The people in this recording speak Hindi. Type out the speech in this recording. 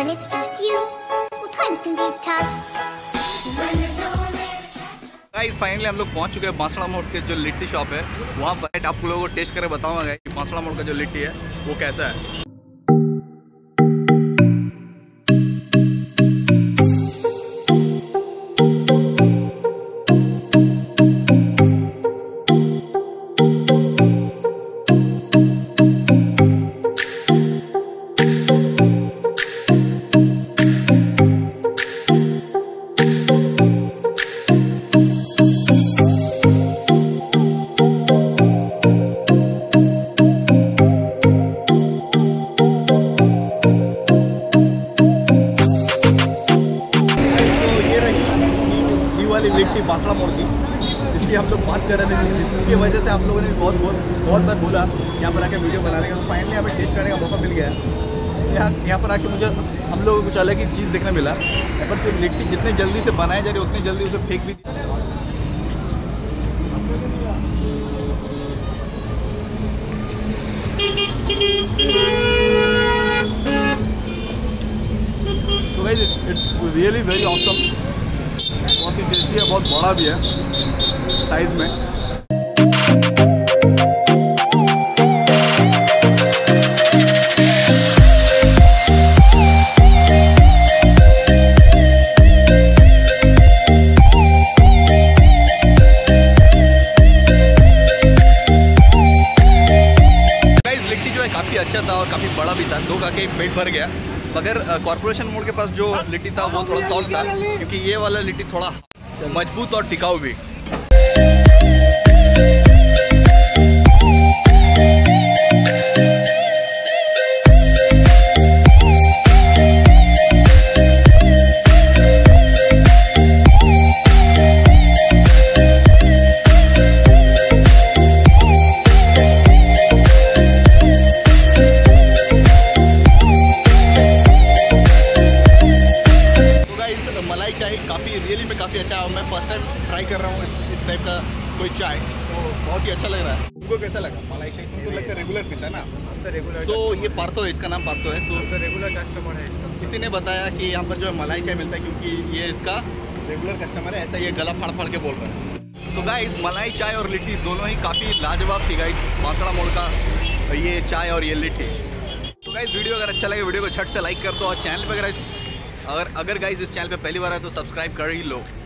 when it's just you, well, times can be tough. Guys finally हम लोग पहुंच चुके हैं बांसड़ा मोड़ के जो लिट्टी शॉप है वहाँ पर। आप लोगों को टेस्ट करके बताऊंगा कि बांसड़ा मोड़ का जो लिट्टी है वो कैसा है। लिट्टी बांसड़ा मोड़ की इसकी हम लोग बात कर रहे थे, जिसकी वजह से आप लोगों ने बहुत बार बोला यहाँ पर आके वीडियो बनाने का। तो फाइनली हमें टेस्ट करने का मौका मिल गया। यहाँ पर आके मुझे हम लोगों को कुछ अलग ही चीज़ देखने मिला। पर जो लिट्टी जितनी जल्दी से बनाई जा रही है उतनी जल्दी उसे फेंक भी। तो guys it's really very awesome. बहुत ही टेस्टी है, बहुत बड़ा भी है साइज में। गाइस लिट्टी जो है काफ़ी अच्छा था और काफ़ी बड़ा भी था, दो खा के पेट भर गया। मगर कॉर्पोरेशन मोड़ के पास जो लिट्टी था वो थोड़ा सॉफ्ट था, क्योंकि ये वाला लिट्टी थोड़ा मजबूत और टिकाऊ भी। मलाई चाय रियली में काफ़ी अच्छा है। मैं फर्स्ट टाइम ट्राई कर रहा हूँ इस टाइप का कोई चाय, तो बहुत ही अच्छा लग रहा है। तुमको कैसा लगा मलाई चाय? तुमको लगता है रेगुलर पीता है ना? रेगुलर। तो ये पार्थो है, इसका नाम पार्थो है। तो रेगुलर कस्टमर है इसका। किसी ने बताया कि यहाँ पर जो है मलाई चाय मिलता है, क्योंकि ये इसका रेगुलर कस्टमर है। ऐसा ये गला फाड़ फाड़ के बोल रहा है। तो गाइस मलाई चाय और लिट्टी दोनों ही काफ़ी लाजवाब थी गाइस, बांसड़ा मोड़ का ये चाय और ये लिट्टी। तो गाइस वीडियो अगर अच्छा लगे वीडियो को झट से लाइक कर दो, और चैनल पर अगर गाइस इस चैनल पे पहली बार है तो सब्सक्राइब कर ही लो।